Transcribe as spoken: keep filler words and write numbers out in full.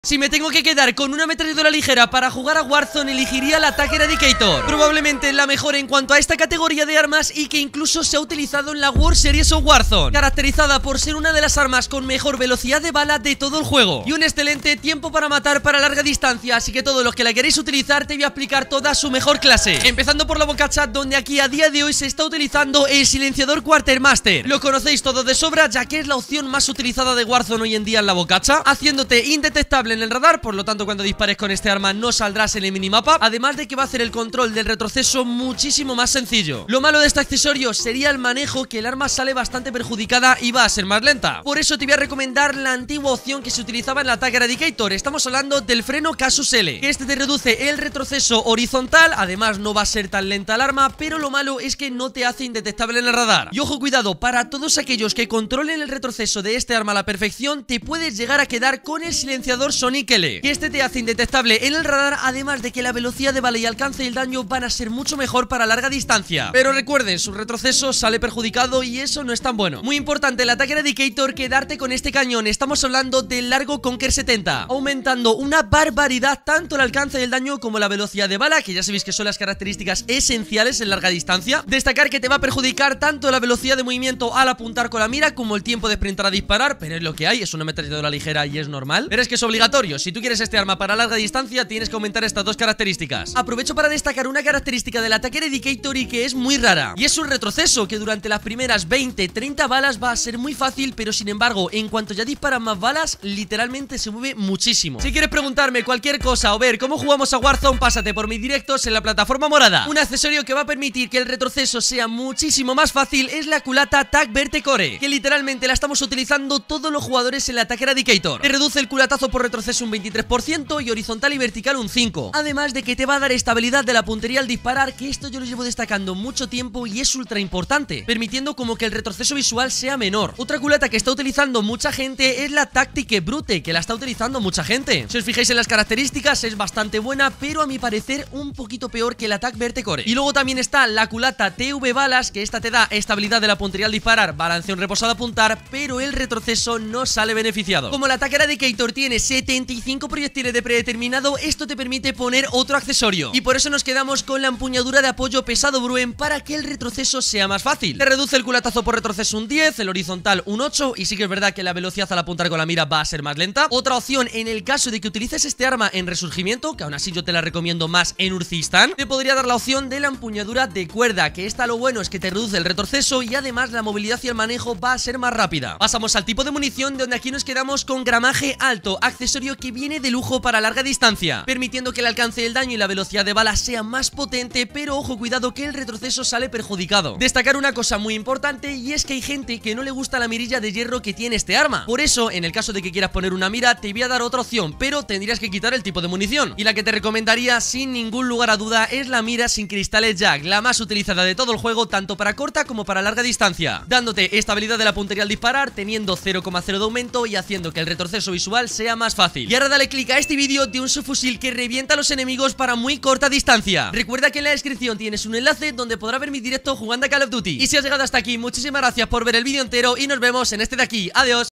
Si me tengo que quedar con una ametralladora ligera para jugar a Warzone, elegiría la Attack Eradicator. Probablemente la mejor en cuanto a esta categoría de armas y que incluso se ha utilizado en la World Series of Warzone, caracterizada por ser una de las armas con mejor velocidad de bala de todo el juego y un excelente tiempo para matar para larga distancia. Así que todos los que la queréis utilizar te voy a explicar toda su mejor clase, empezando por la bocacha, donde aquí a día de hoy se está utilizando el silenciador Quartermaster. Lo conocéis todos de sobra, ya que es la opción más utilizada de Warzone hoy en día en la bocacha, haciéndote indetectable en el radar. Por lo tanto, cuando dispares con este arma no saldrás en el minimapa, además de que va a hacer el control del retroceso muchísimo más sencillo. Lo malo de este accesorio sería el manejo, que el arma sale bastante perjudicada y va a ser más lenta. Por eso te voy a recomendar la antigua opción que se utilizaba en la Attack Eradicator. Estamos hablando del freno Casus L, que este te reduce el retroceso horizontal. Además no va a ser tan lenta el arma, pero lo malo es que no te hace indetectable en el radar. Y ojo, cuidado, para todos aquellos que controlen el retroceso de este arma a la perfección, te puedes llegar a quedar con el silenciador Sonic L, que este te hace indetectable en el radar, además de que la velocidad de bala y alcance del daño van a ser mucho mejor para larga distancia. Pero recuerden, su retroceso sale perjudicado y eso no es tan bueno. Muy importante, el Attack Eradicator, quedarte con este cañón. Estamos hablando del largo Conquer setenta, aumentando una barbaridad tanto el alcance del daño como la velocidad de bala, que ya sabéis que son las características esenciales en larga distancia. Destacar que te va a perjudicar tanto la velocidad de movimiento al apuntar con la mira como el tiempo de sprintar a disparar, pero es lo que hay, es una ametralladora ligera y es normal. Pero es que es obligatorio. Si tú quieres este arma para larga distancia, tienes que aumentar estas dos características. Aprovecho para destacar una característica del Attack Eradicator y que es muy rara, y es su retroceso, que durante las primeras veinte treinta balas va a ser muy fácil, pero sin embargo, en cuanto ya disparan más balas, literalmente se mueve muchísimo. Si quieres preguntarme cualquier cosa o ver cómo jugamos a Warzone, pásate por mis directos en la plataforma morada. Un accesorio que va a permitir que el retroceso sea muchísimo más fácil es la culata Tac Verte Core, que literalmente la estamos utilizando todos los jugadores en la Attack Eradicator. Te reduce el culatazo por retroceso un veintitrés por ciento y horizontal y vertical un cinco por ciento. Además de que te va a dar estabilidad de la puntería al disparar, que esto yo lo llevo destacando mucho tiempo y es ultra importante, permitiendo como que el retroceso visual sea menor. Otra culata que está utilizando mucha gente es la Tactique Brute, que la está utilizando mucha gente. Si os fijáis en las características, es bastante buena, pero a mi parecer un poquito peor que la Tac Verte Core. Y luego también está la culata T V Balas, que esta te da estabilidad de la puntería al disparar, balanceo en reposado a apuntar, pero el retroceso no sale beneficiado. Como la Attack Eradicator tiene setenta y cinco proyectiles de predeterminado, esto te permite poner otro accesorio, y por eso nos quedamos con la empuñadura de apoyo pesado Bruen, para que el retroceso sea más fácil. Te reduce el culatazo por retroceso un diez, el horizontal un ocho, y sí que es verdad que la velocidad al apuntar con la mira va a ser más lenta. Otra opción, en el caso de que utilices este arma en resurgimiento, que aún así yo te la recomiendo más en Urcistan, te podría dar la opción de la empuñadura de cuerda, que esta lo bueno es que te reduce el retroceso y además la movilidad y el manejo va a ser más rápida. Pasamos al tipo de munición, donde aquí nos quedamos con gramaje alto, accesorio que viene de lujo para larga distancia, permitiendo que el alcance del daño y la velocidad de bala sea más potente, pero ojo, cuidado, que el retroceso sale perjudicado. Destacar una cosa muy importante, y es que hay gente que no le gusta la mirilla de hierro que tiene este arma. Por eso, en el caso de que quieras poner una mira, te voy a dar otra opción, pero tendrías que quitar el tipo de munición, y la que te recomendaría sin ningún lugar a duda es la mira sin cristales Jack, la más utilizada de todo el juego, tanto para corta como para larga distancia, dándote estabilidad de la puntería al disparar, teniendo cero coma cero de aumento y haciendo que el retroceso visual sea más fácil. Y ahora dale clic a este vídeo de un subfusil que revienta a los enemigos para muy corta distancia. Recuerda que en la descripción tienes un enlace donde podrás ver mi directo jugando a Call of Duty. Y si has llegado hasta aquí, muchísimas gracias por ver el vídeo entero y nos vemos en este de aquí. Adiós.